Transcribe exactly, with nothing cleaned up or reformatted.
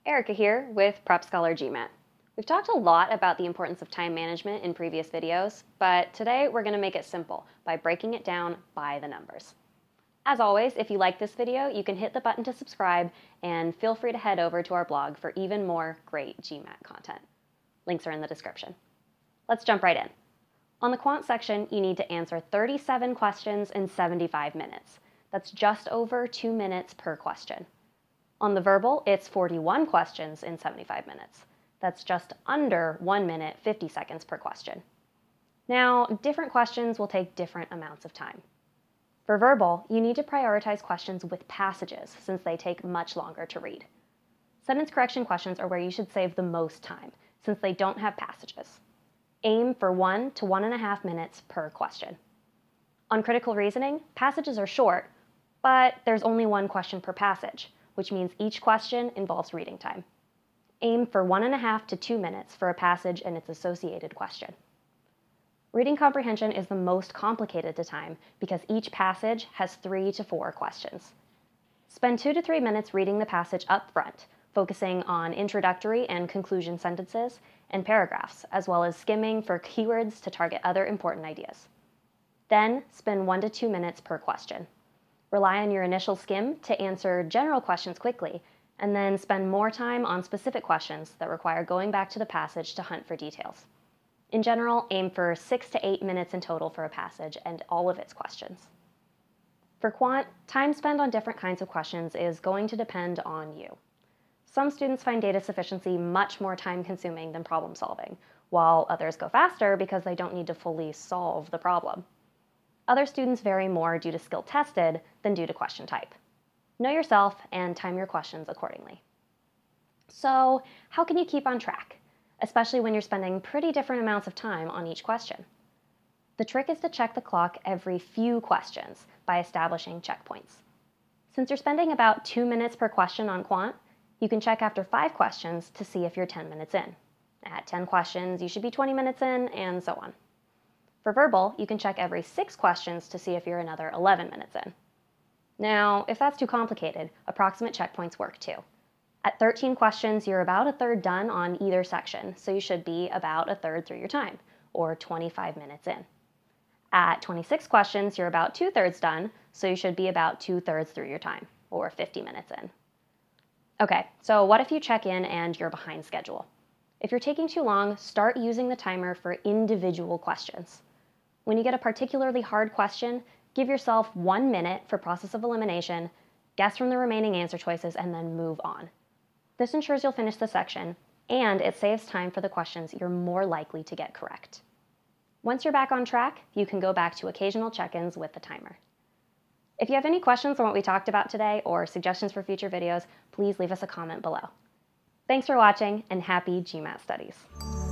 Erika here with PrepScholar G MAT. We've talked a lot about the importance of time management in previous videos, but today we're going to make it simple by breaking it down by the numbers. As always, if you like this video, you can hit the button to subscribe and feel free to head over to our blog for even more great G MAT content. Links are in the description. Let's jump right in. On the quant section, you need to answer thirty-seven questions in seventy-five minutes. That's just over two minutes per question. On the verbal, it's forty-one questions in seventy-five minutes. That's just under one minute, fifty seconds per question. Now, different questions will take different amounts of time. For verbal, you need to prioritize questions with passages since they take much longer to read. Sentence correction questions are where you should save the most time since they don't have passages. Aim for one to one and a half minutes per question. On critical reasoning, passages are short, but there's only one question per passage, which means each question involves reading time. Aim for one and a half to two minutes for a passage and its associated question. Reading comprehension is the most complicated to time because each passage has three to four questions. Spend two to three minutes reading the passage up front, focusing on introductory and conclusion sentences and paragraphs, as well as skimming for keywords to target other important ideas. Then, spend one to two minutes per question. Rely on your initial skim to answer general questions quickly, and then spend more time on specific questions that require going back to the passage to hunt for details. In general, aim for six to eight minutes in total for a passage and all of its questions. For quant, time spent on different kinds of questions is going to depend on you. Some students find data sufficiency much more time-consuming than problem solving, while others go faster because they don't need to fully solve the problem. Other students vary more due to skill tested than due to question type. Know yourself and time your questions accordingly. So, how can you keep on track, especially when you're spending pretty different amounts of time on each question? The trick is to check the clock every few questions by establishing checkpoints. Since you're spending about two minutes per question on quant, you can check after five questions to see if you're ten minutes in. At ten questions, you should be twenty minutes in, and so on. For verbal, you can check every six questions to see if you're another eleven minutes in. Now, if that's too complicated, approximate checkpoints work too. At thirteen questions, you're about a third done on either section, so you should be about a third through your time, or twenty-five minutes in. At twenty-six questions, you're about two-thirds done, so you should be about two-thirds through your time, or fifty minutes in. Okay, so what if you check in and you're behind schedule? If you're taking too long, start using the timer for individual questions. When you get a particularly hard question, give yourself one minute for process of elimination, guess from the remaining answer choices, and then move on. This ensures you'll finish the section, and it saves time for the questions you're more likely to get correct. Once you're back on track, you can go back to occasional check-ins with the timer. If you have any questions on what we talked about today or suggestions for future videos, please leave us a comment below. Thanks for watching, and happy G MAT studies.